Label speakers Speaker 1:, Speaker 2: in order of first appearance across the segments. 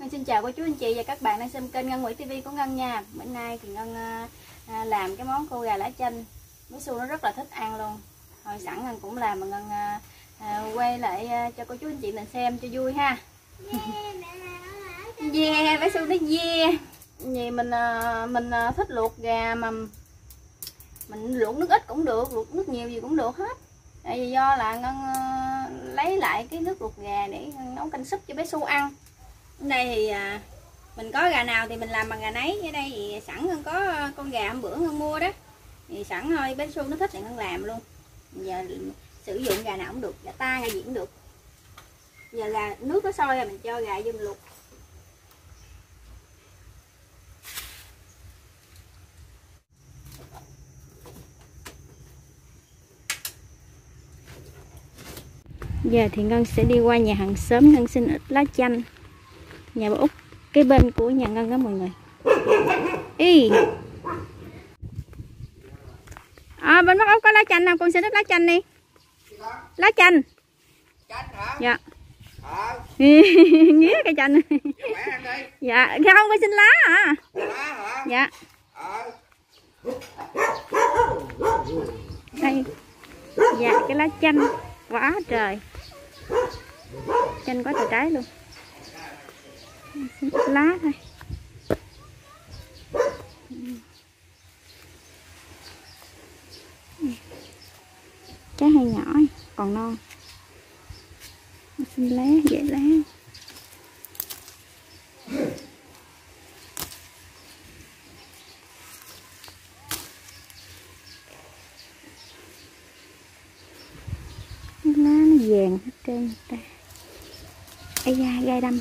Speaker 1: Ngân xin chào cô chú anh chị và các bạn đang xem kênh Ngân Mỹ TV của Ngân nha. Bữa nay thì Ngân làm cái món khô gà lá chanh. Bé Su nó rất là thích ăn luôn. Hồi sẵn Ngân cũng làm mà Ngân quay lại cho cô chú anh chị mình xem cho vui ha. Yeah, bé Su nói yeah. Vì mình thích luộc gà mà mình luộc nước ít cũng được, luộc nước nhiều gì cũng được hết. Tại vì do là Ngân lấy lại cái nước luộc gà để nấu canh súp cho bé Su ăn. Ở đây thì mình có gà nào thì mình làm bằng gà nấy. Ở đây thì sẵn Ngân có con gà hôm bữa Ngân mua đó, thì sẵn thôi bé Su nó thích thì Ngân làm luôn. Giờ sử dụng gà nào cũng được, gà ta gà gì cũng được. Giờ gà nước nó sôi rồi mình cho gà vô mình luộc. Giờ thì Ngân sẽ đi qua nhà hàng xóm Ngân xin ít lá chanh. Nhà bà Út cái bên của nhà Ngân đó mọi người. Ý. Bên bác Út có lá chanh nào, con xin ít lá chanh đi. Lá chanh.
Speaker 2: Chanh hả?
Speaker 1: Dạ. Nghía cây chanh. Dạ, không con xin lá hả?
Speaker 2: Lá hả?
Speaker 1: Dạ. Đây. Dạ cái lá chanh quá trời. Chanh quá trời trái luôn. Xin ít lá thôi. Trái hơi nhỏ còn non. Xin lá dễ lá. Lá nó vàng hết trơn ta. Ây da, gai đâm.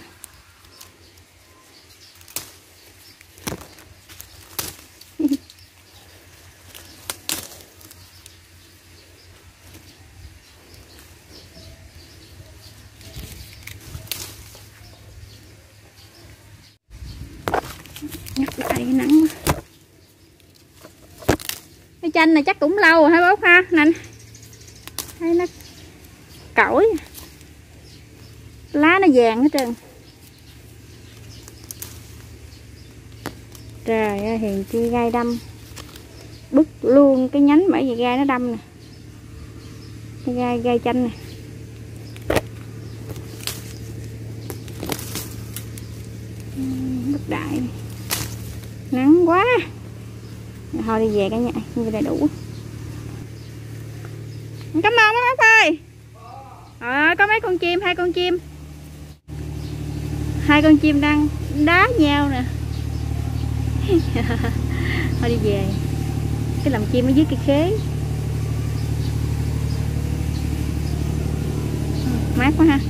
Speaker 1: Nhắc lại nắng quá. Cái chanh này chắc cũng lâu rồi hả bố ha? Nè, thấy nó cỗi, lá nó vàng hết trơn. Trời ơi, hiền chi gai đâm, bứt luôn cái nhánh bởi vì gai nó đâm nè, cái gai chanh nè. Bất đại này. Nắng quá. Thôi đi về cả nhà, như vậy đủ. Cảm ơn bác ơi. Có mấy con chim, hai con chim. Hai con chim đang đá nhau nè. Thôi đi về. Cái lồng chim ở dưới cây khế. Mát quá ha.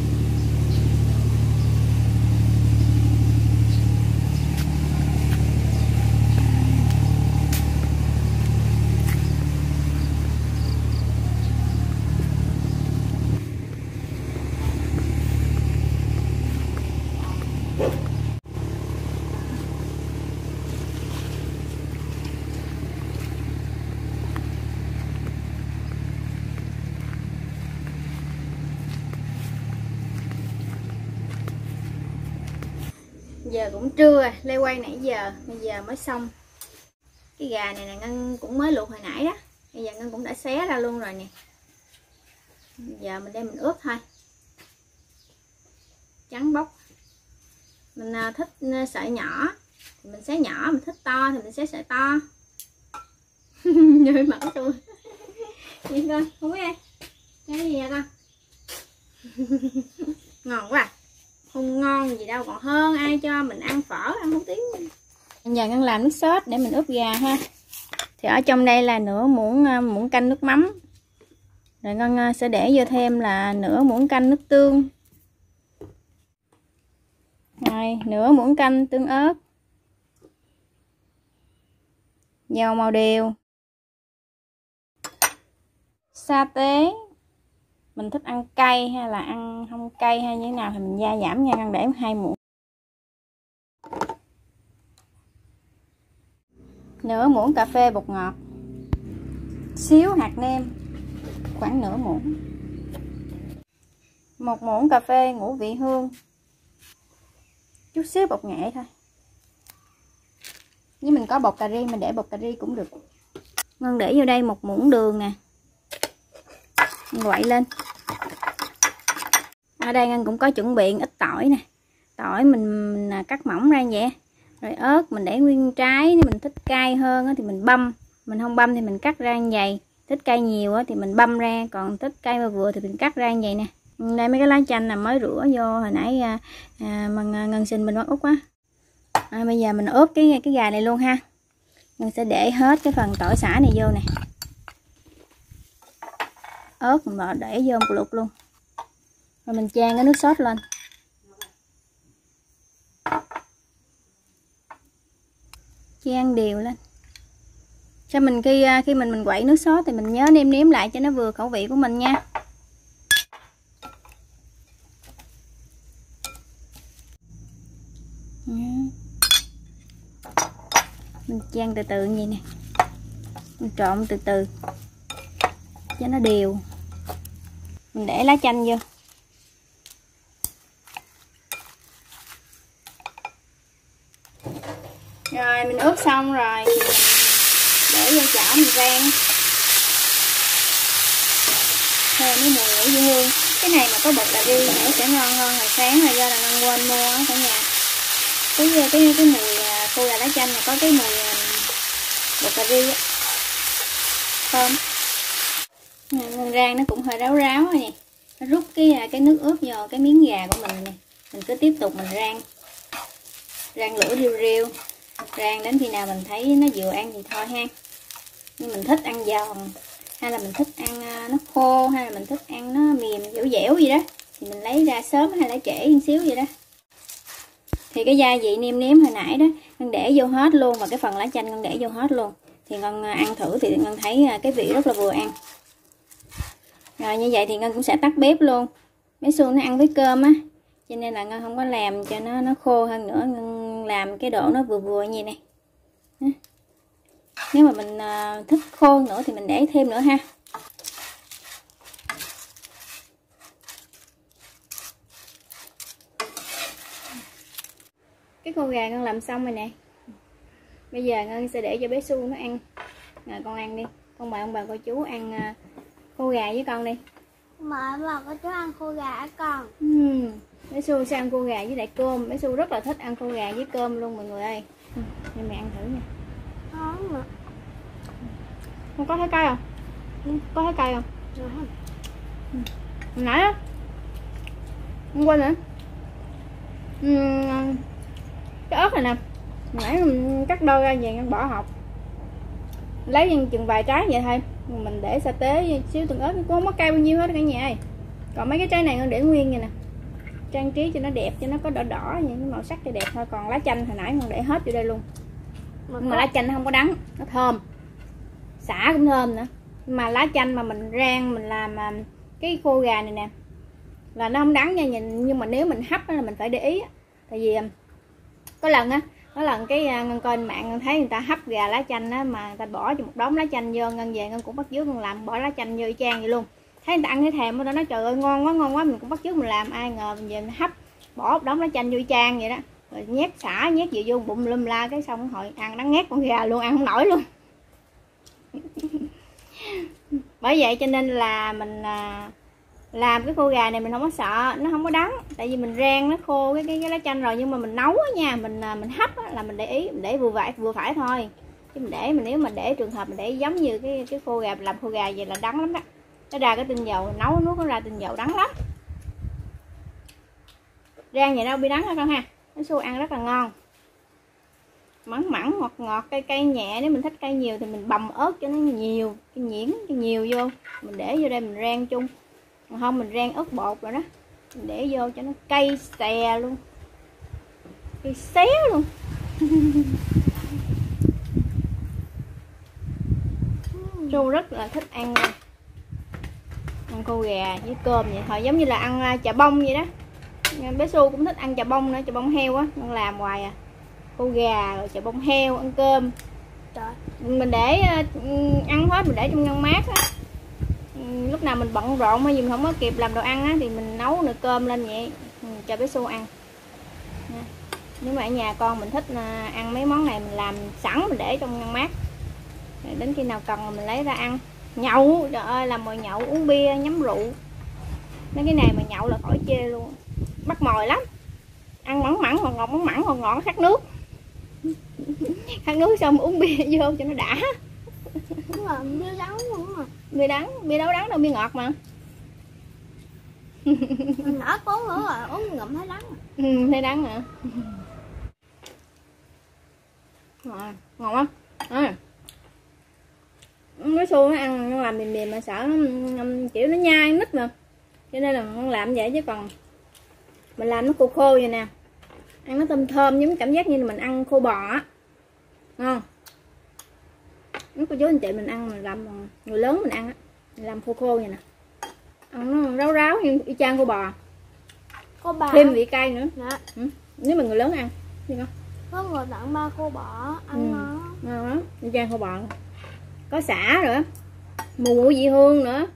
Speaker 1: Giờ cũng trưa rồi, lê quay nãy giờ, bây giờ mới xong. Cái gà này là Ngân cũng mới luộc hồi nãy đó. Bây giờ Ngân cũng đã xé ra luôn rồi nè. Giờ mình đem mình ướp thôi. Trắng bóc. Mình thích sợi nhỏ thì mình xé nhỏ, mình thích to thì mình xé sợi to. Như mặt của tôi. Nhìn coi, không biết ai. Cái gì vậy con? Ngon quá à. Không ngon gì đâu, còn hơn ai cho mình ăn phở, ăn hủ tiếu. Bây giờ Ngân làm nước sốt để mình ướp gà ha. Thì ở trong đây là nửa muỗng canh nước mắm. Rồi Ngân sẽ để vô thêm là nửa muỗng canh nước tương. Rồi nửa muỗng canh tương ớt. Dầu màu điều. Sa tế. Mình thích ăn cay hay là ăn không cay hay như thế nào thì mình gia giảm nha. Ngân để 2 muỗng. Nửa muỗng cà phê bột ngọt. Xíu hạt nêm. Khoảng nửa muỗng. 1 muỗng cà phê ngũ vị hương. chút xíu bột nghệ thôi. Nếu mình có bột cà ri mình để bột cà ri cũng được. Ngân để vô đây 1 muỗng đường nè, quậy lên. Ở đây Ngân cũng có chuẩn bị ít tỏi nè. Tỏi mình cắt mỏng ra vậy. Rồi ớt mình để nguyên trái, nếu mình thích cay hơn thì mình băm, mình không băm thì mình cắt ra như vậy. Thích cay nhiều thì mình băm ra, còn thích cay vừa vừa thì mình cắt ra như vậy nè. Đây mấy cái lá chanh là mới rửa vô hồi nãy mà Ngân xin mình bắt út á. Bây giờ mình ướp cái gà này luôn ha. Ngân sẽ để hết cái phần tỏi xả này vô nè. Ớt mình bỏ để vô một lượt luôn. Rồi mình chan cái nước sốt lên. Chan đều lên. Cho mình khi mình quậy nước sốt thì mình nhớ nêm nếm lại cho nó vừa khẩu vị của mình nha. Mình chan từ từ như vậy nè. Mình trộn từ từ cho nó đều. Mình để lá chanh vô. Rồi mình ướp xong rồi thì để vô chảo mình rang. Thêm cái mùi dưa hương. Cái này mà có bột cà ri nữa sẽ ngon hơn. Hồi sáng là do là Ngân quên mua ở cả nhà. Cái mùi khô gà lá chanh này có cái mùi bột cà ri á, thơm. Ngân rang nó cũng hơi ráo ráo rồi nè. Nó rút cái nước ướp vào cái miếng gà của mình nè. Mình cứ tiếp tục mình rang lửa riu riu, rang đến khi nào mình thấy nó vừa ăn thì thôi ha. Nhưng mình thích ăn giòn hay là mình thích ăn nó khô hay là mình thích ăn nó mềm dẻo dẻo gì đó thì mình lấy ra sớm hay lấy trễ một xíu vậy đó. Thì cái gia vị nêm nếm hồi nãy đó Ngân để vô hết luôn, và cái phần lá chanh Ngân để vô hết luôn. Thì Ngân ăn thử thì Ngân thấy cái vị rất là vừa ăn. Rồi như vậy thì Ngân cũng sẽ tắt bếp luôn. Bé Xu nó ăn với cơm á, cho nên là Ngân không có làm cho nó khô hơn nữa. Ngân làm cái độ nó vừa vừa như vậy này. Nếu mà mình thích khô nữa thì mình để thêm nữa ha. Cái khô gà Ngân làm xong rồi nè. Bây giờ Ngân sẽ để cho bé Xu nó ăn. Rồi con ăn đi. Con mời ông bà cô chú ăn khô gà với con đi.
Speaker 3: Mời ông bà cô chú ăn khô gà với con.
Speaker 1: Bé Xu sẽ ăn khô gà với lại cơm. Bé Xu rất là thích ăn khô gà với cơm luôn mọi người ơi. Nên mẹ ăn thử nha.
Speaker 3: Ngon mà.
Speaker 1: Con có thấy cay không? Có thấy cay không?
Speaker 3: Rồi.
Speaker 1: Hồi nãy á không quên nữa. Cái ớt này nè, hồi nãy mình cắt đôi ra về Ngân bỏ hộp, lấy chừng vài trái vậy thôi. Mình để sa tế xíu tương ớt cũng không có cay bao nhiêu hết cả nhà ơi. Còn mấy cái trái này Ngân để nguyên vậy nè, trang trí cho nó đẹp, cho nó có đỏ đỏ vậy, cái màu sắc cho đẹp thôi. Còn lá chanh hồi nãy Ngân để hết vô đây luôn. Nhưng mà lá chanh nó không có đắng, nó thơm, xả cũng thơm nữa. Mà lá chanh mà mình rang mình làm cái khô gà này nè là nó không đắng nha. Nhưng mà nếu mình hấp là mình phải để ý. Tại vì có lần cái Ngân coi mạng Ngân thấy người ta hấp gà lá chanh á, mà người ta bỏ cho một đống lá chanh vô. Ngân về Ngân cũng bắt chước Ngân làm, bỏ lá chanh vô y chang vậy luôn. Thấy người ta ăn thấy thèm, người ta nói trời ơi ngon quá, mình cũng bắt chước mình làm. Ai ngờ mình về mình hấp bỏ một đống lá chanh vô y chang vậy đó, rồi nhét xả nhét gì vô bụng lum la, cái xong hồi ăn nó ngát con gà luôn, ăn không nổi luôn. Bởi vậy cho nên là mình làm cái khô gà này mình không có sợ nó không có đắng, tại vì mình rang nó khô cái lá chanh rồi. Nhưng mà mình nấu á nha, mình hấp á, là mình để ý, mình để vừa phải thôi. Chứ nếu mà để trường hợp mình để giống như cái khô gà, làm khô gà vậy là đắng lắm đó. Nó ra cái tinh dầu, nấu nước nó ra tinh dầu đắng lắm. Rang vậy đâu bị đắng hả con ha. Nó Xu ăn rất là ngon, mặn ngọt cay nhẹ. Nếu mình thích cay nhiều thì mình bầm ớt cho nó nhiều, cái nhuyễn cho nhiều vô, mình để vô đây mình rang chung. Còn không mình rang ớt bột rồi đó, mình để vô cho nó cay xè luôn, cay xéo luôn. Xu rất là thích ăn khô gà với cơm vậy thôi, giống như là ăn chà bông vậy đó. Bé Xu cũng thích ăn chà bông nữa, chà bông heo á, con làm hoài à. Khô gà rồi chà bông heo, ăn cơm.
Speaker 3: Trời.
Speaker 1: Mình để ăn hết, mình để trong ngăn mát á. Lúc nào mình bận rộn hay gì mình không có kịp làm đồ ăn á thì mình nấu nồi cơm lên vậy cho bé Xu ăn. Nếu mà ở nhà con mình thích ăn mấy món này mình làm sẵn mình để trong ngăn mát, đến khi nào cần mình lấy ra ăn. Nhậu, trời ơi, làm mồi nhậu, uống bia, nhắm rượu, mấy cái này mà nhậu là khỏi chê luôn, bắt mồi lắm. Ăn mỏng mỏng ngọt ngọt, mỏng mỏng ngọt ngọt khát nước. Khát nước xong uống bia vô cho nó đã.
Speaker 3: Đúng rồi, bia đắng luôn mà.
Speaker 1: Bia đắng, bia đâu đắng đâu, bia ngọt mà.
Speaker 3: Mình nở uống nữa rồi, uống ngụm thấy đắng.
Speaker 1: Thấy đắng hả? Ngon không? Cái xu nó ăn nó làm mềm mềm mà sợ nó, kiểu nó nhai nít mà, cho nên là con làm vậy. Chứ còn mình làm nó khô khô vậy nè, ăn nó thơm thơm, giống cảm giác như là mình ăn khô bò á, ngon. Nó cô chú anh chị mình ăn, mình làm người lớn mình ăn á, mình làm khô khô vậy nè, ăn nó ráo ráo như y chang khô bò,
Speaker 3: Cô bà
Speaker 1: thêm vị cay nữa.
Speaker 3: dạ.
Speaker 1: Nếu mà người lớn ăn thì ngon.
Speaker 3: Có người tặng ba cô bỏ ăn nó
Speaker 1: ngon lắm, y chang khô bò, có sả nữa, mùi vị hương nữa.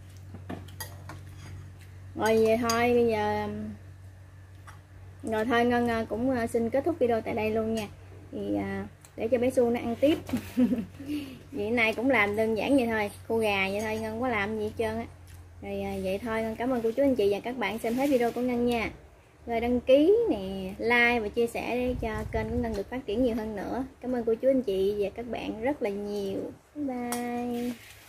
Speaker 1: Rồi về thôi, bây giờ rồi thôi Ngân cũng xin kết thúc video tại đây luôn nha. Thì để cho bé Su nó ăn tiếp. Vậy này cũng làm đơn giản vậy thôi, khô gà vậy thôi, Ngân không có làm gì hết trơn á. Rồi vậy thôi, Ngân cảm ơn cô chú anh chị và các bạn xem hết video của Ngân nha. Rồi đăng ký nè, like và chia sẻ để cho kênh của Ngân được phát triển nhiều hơn nữa. Cảm ơn cô chú anh chị và các bạn rất là nhiều. Bye bye.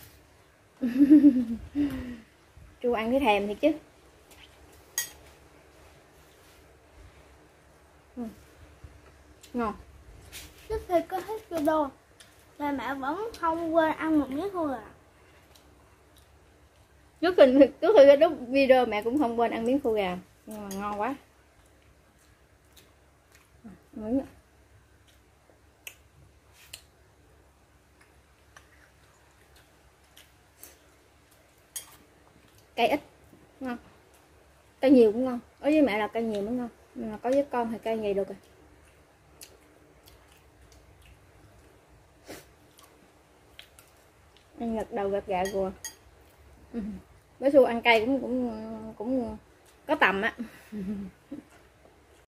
Speaker 1: Chu ăn thấy thèm thiệt chứ. Ngon.
Speaker 3: trước khi có hết video là mẹ vẫn không quên ăn một miếng khô gà.
Speaker 1: Trước khi kết thúc video mẹ cũng không quên ăn miếng khô gà, nhưng mà ngon quá. Cay ít ngon, cay nhiều cũng ngon. Ở với mẹ là cay nhiều mới ngon, nhưng mà có với con thì cay nhiều được rồi. Ăn gật đầu gật gà rùa. Bé Su ăn cay cũng có tầm á.